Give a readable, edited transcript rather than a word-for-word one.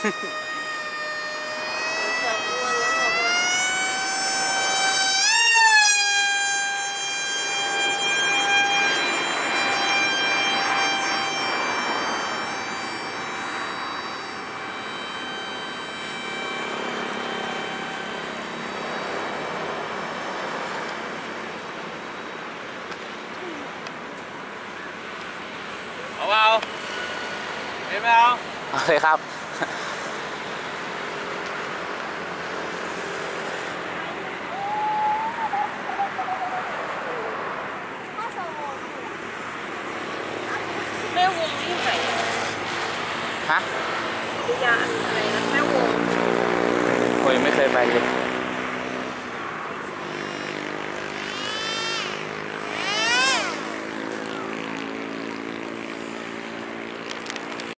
เอาเห็นไหมเอาโอเคครับแม่วงที่ไหนฮะอุทยานอะไรนะแม่วงโอ้ยไม่เคยไปเลย